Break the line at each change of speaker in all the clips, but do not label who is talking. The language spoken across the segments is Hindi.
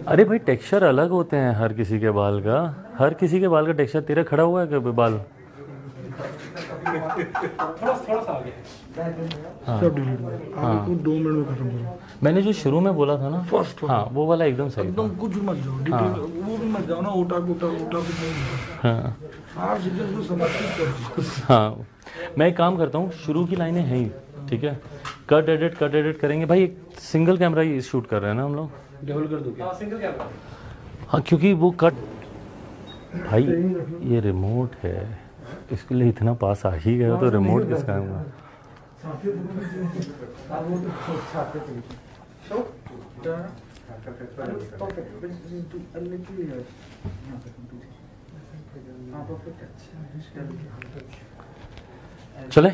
अरे भाई टेक्सचर अलग होते हैं हर किसी के बाल का, हर किसी के बाल का टेक्सचर। तेरा खड़ा हुआ है कभी बाल?
थोड़ा सा आगे।
हाँ
सब डिलीट करो, आपको 2 मिनट में खत्म करो।
मैंने जो शुरू में बोला था ना
फर्स्ट
हाँ वो वाला एकदम सही था।
एकदम कुछ मत जाओ डिटेल, वो भी मत जाओ ना, उठा कुछ नहीं।
हाँ
आप सीधे उसको समर्पित करो।
हाँ मैं एक काम करता हूँ, शुरू की लाइनें हैं ही, ठीक है, कट एडिट करेंगे भाई। एक सिंगल कैमरा ही शूट कर रहे हैं ना हम लोग।
डबल कर दो क्या? Single camera.
हाँ क्योंकि वो कट भाई ये रिमोट है, इसके लिए इतना पास आ ही गया तो रिमोट किसका है? चले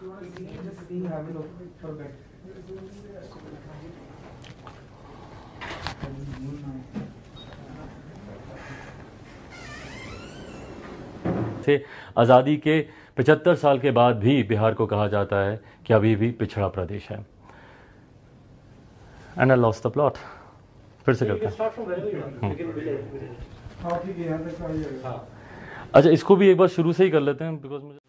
से आज़ादी के 75 साल के बाद भी बिहार को कहा जाता है कि अभी भी पिछड़ा प्रदेश है। And I lost the plot. फिर से करते हैं। अच्छा इसको भी एक बार शुरू से ही कर लेते हैं बिकॉज मुझे